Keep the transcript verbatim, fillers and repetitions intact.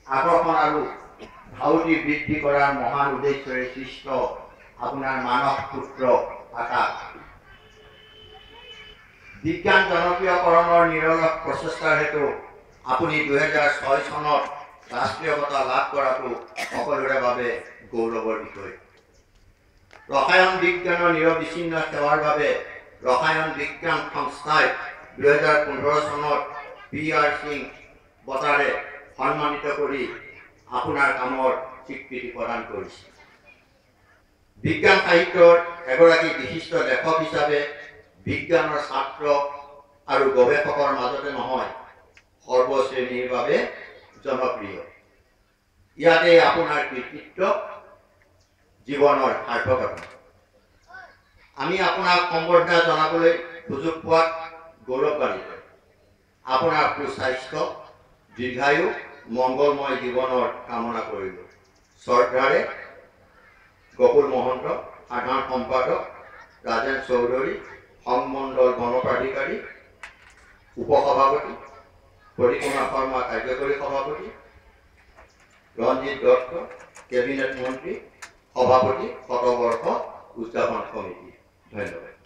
আকৰ্ষণ আৰু ধাউতি বৃদ্ধি কৰাৰ মহান উদ্দেশ্যৰে সৃষ্ট আপোনাৰ মানৱ পুত্ৰ আকাশ বিজ্ঞান জনপ্ৰিয়কৰণৰ নিৰলস প্ৰচেষ্টাৰ হেতু আপুনি দুহেজাৰ ছয় চনত ৰাষ্ট্ৰীয় বঁটা লাভ কৰাটো সকলোৰে বাবে গৌৰৱৰ বিষয়। ৰসায়ন বিজ্ঞানৰ নিৰবিচ্ছিন্ন সেৱাৰ বাবে ৰসায়ন বিজ্ঞান সংস্থাই দুহেজাৰ পোন্ধৰ চনত পি আৰ সিং বঁটাৰে সন্মানিত কৰি আপোনাৰ কামৰ স্বীকৃতি প্ৰদান কৰিছে। বিজ্ঞান সাহিত্যৰ এগৰাকী বিশিষ্ট লেখক হিচাপে বিজ্ঞানৰ ছাত্ৰ আৰু গৱেষকৰ মাজতে নহয় সৰ্বশ্ৰেণীৰ বাবে জনপ্ৰিয়। ইয়াতে আপোনাৰ কৃতিত্ব জীৱনৰ সাৰ্থকতা। আমি আপোনাক সম্বৰ্ধনা জনাবলৈ সুযোগ পোৱাত গৌৰৱান্বিত। আপোনাৰ সুস্বাস্থ্য দীৰ্ঘায়ু মংগলময় জীৱনৰ কামনা কৰিলোঁ। শ্ৰদ্ধাৰে গকুল মহন্ত, সাধাৰণ সম্পাদক ৰাজেন চৌধুৰী, সংমণ্ডল গণপ্ৰাধিকাৰী উপসভাপতি, পৰিক্ৰমা শৰ্মা কাৰ্যকৰী সভাপতি, ৰঞ্জিত দত্ত কেবিনেট মন্ত্ৰী, সভাপতি শতবৰ্ষ উদযাপন সমিতি। ধন্যবাদ।